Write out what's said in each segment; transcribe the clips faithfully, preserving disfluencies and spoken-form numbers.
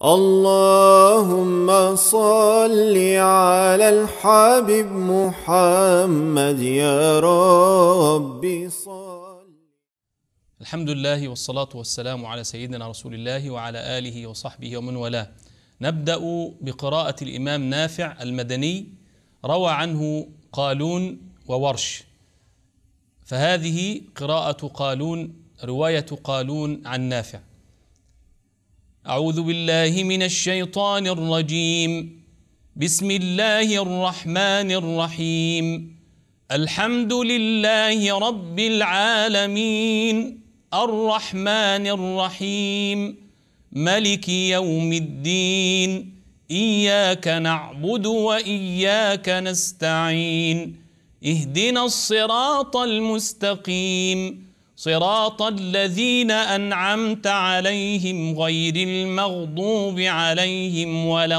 اللهم صل على الحبيب محمد يا ربي صل. الحمد لله والصلاة والسلام على سيدنا رسول الله وعلى آله وصحبه ومن والاه. نبدأ بقراءة الإمام نافع المدني، روى عنه قالون وورش، فهذه قراءة قالون، رواية قالون عن نافع. أعوذ بالله من الشيطان الرجيم. بسم الله الرحمن الرحيم. الحمد لله رب العالمين الرحمن الرحيم ملك يوم الدين إياك نعبد وإياك نستعين اهدنا الصراط المستقيم صراط الذين أنعمت عليهم غير المغضوب عليهم ولا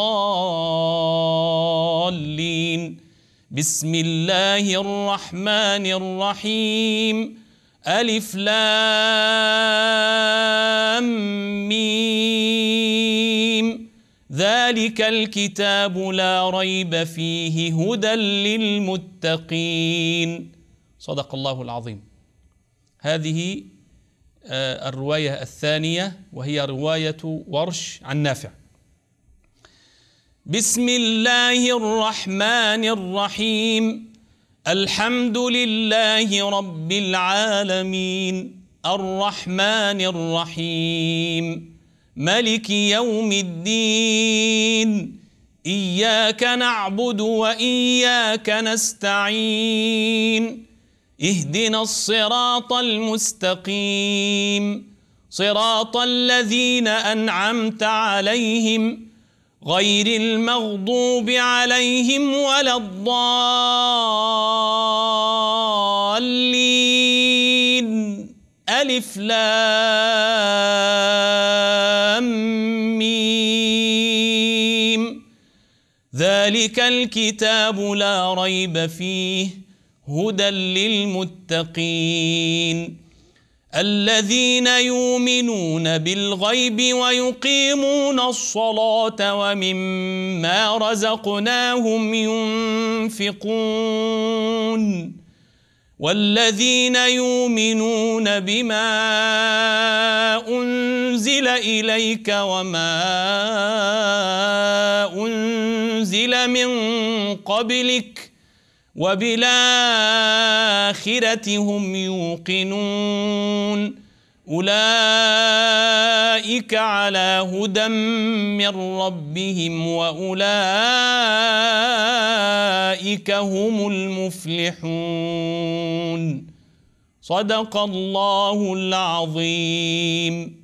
الضالين. بسم الله الرحمن الرحيم. ألف لام ميم ذلك الكتاب لا ريب فيه هدى للمتقين. صدق الله العظيم. هذه الرواية الثانية وهي رواية ورش عن نافع. بسم الله الرحمن الرحيم. الحمد لله رب العالمين الرحمن الرحيم ملك يوم الدين إياك نعبد وإياك نستعين اهدنا الصراط المستقيم صراط الذين أنعمت عليهم غير المغضوب عليهم ولا الضالين. ألف لام ميم ذلك الكتاب لا ريب فيه هدى للمتقين الذين يؤمنون بالغيب ويقيمون الصلاة ومما رزقناهم ينفقون والذين يؤمنون بما أنزل إليك وما أنزل من قبلك وبالآخرة هم يوقنون أولئك على هدى من ربهم وأولئك هم المفلحون. صدق الله العظيم.